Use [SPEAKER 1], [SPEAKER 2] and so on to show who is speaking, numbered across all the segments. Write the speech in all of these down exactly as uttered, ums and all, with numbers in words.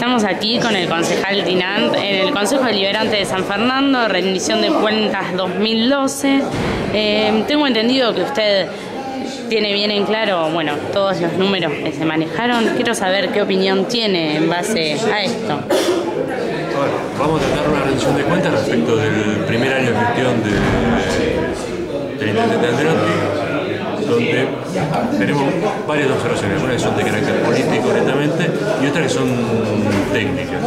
[SPEAKER 1] Estamos aquí con el concejal Dinant en el Consejo Deliberante de San Fernando, rendición de cuentas dos mil doce. Eh, tengo entendido que usted tiene bien en claro, bueno, todos los números que se manejaron. Quiero saber qué opinión tiene en base a esto.
[SPEAKER 2] Bueno, vamos a tratar una rendición de cuentas respecto del primer año de gestión de, del intendente Andreotti, donde tenemos varias observaciones, algunas que son de carácter político netamente y otras que son técnicas.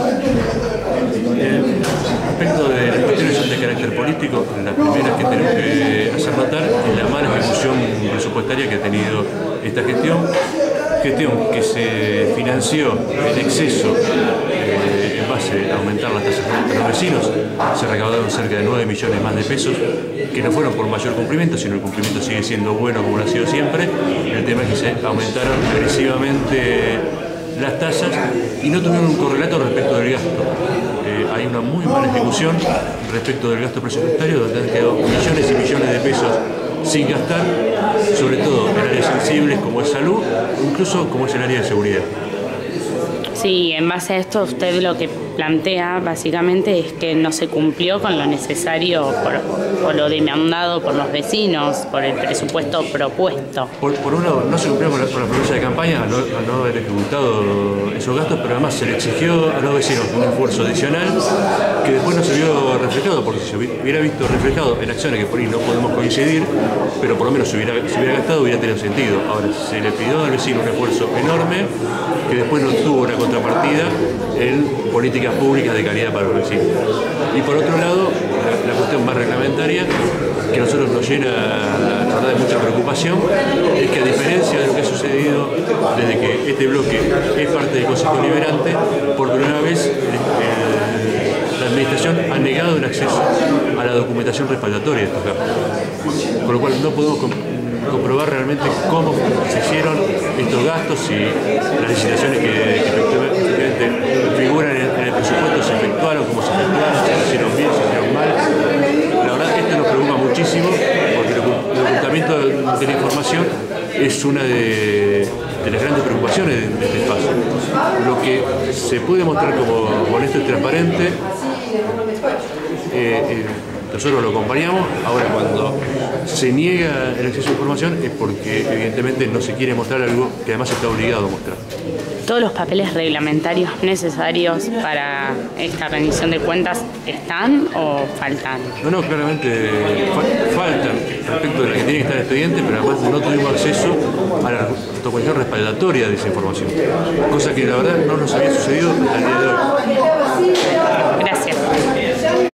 [SPEAKER 2] Eh, respecto de las cuestiones que son de carácter político, la primera que tenemos que hacer notar es la mala ejecución presupuestaria que ha tenido esta gestión, gestión que se financió en exceso eh, en base a aumentar las tasas de los vecinos. Se recaudaron cerca de nueve millones más de pesos, que no fueron por mayor cumplimiento, sino el cumplimiento sigue siendo bueno como lo ha sido siempre. El tema es que se aumentaron agresivamente las tasas y no tuvieron un correlato respecto del gasto. Eh, hay una muy mala ejecución respecto del gasto presupuestario, donde han quedado millones y millones de pesos sin gastar, sobre todo en áreas sensibles como es salud, incluso como es el área de seguridad.
[SPEAKER 1] Sí, en base a esto usted lo que plantea básicamente es que no se cumplió con lo necesario por, por lo demandado por los vecinos, por el presupuesto propuesto.
[SPEAKER 2] Por, por un lado, no se cumplió con la, con la promesa de campaña al no, al no haber ejecutado esos gastos, pero además se le exigió a los vecinos un esfuerzo adicional que después no se vio reflejado, porque si se hubiera visto reflejado en acciones que por ahí no podemos coincidir, pero por lo menos se hubiera, se hubiera gastado, hubiera tenido sentido. Ahora, se le pidió al vecino un esfuerzo enorme que después no tuvo una contrapartida en políticas públicas de calidad para los vecinos. Y por otro lado, la, la cuestión más reglamentaria, que a nosotros nos llena la verdad de mucha preocupación, es que a diferencia de lo que ha sucedido desde que este bloque es parte del Consejo Deliberante, por primera vez el, la Administración ha negado el acceso a la documentación respaldatoria de estos gastos. Con lo cual no podemos comprobar realmente cómo se hicieron estos gastos y las licitaciones que, que efectivamente figuran en, en el presupuesto se efectuaron, cómo se efectuaron, si se hicieron bien, si se hicieron mal. La verdad esto nos preocupa muchísimo porque el ocultamiento de, de la información es una de, de las grandes preocupaciones de, de este espacio. Lo que se puede mostrar como honesto y transparente, eh, eh, nosotros lo acompañamos. Ahora, cuando se niega el acceso a información es porque evidentemente no se quiere mostrar algo que además está obligado a mostrar.
[SPEAKER 1] ¿Todos los papeles reglamentarios necesarios para esta rendición de cuentas están o faltan?
[SPEAKER 2] No, no, claramente fa faltan respecto de la que tiene que estar el expediente, pero además no tuvimos acceso a la documentación respaldatoria de esa información, cosa que la verdad no nos había sucedido hasta el día de hoy.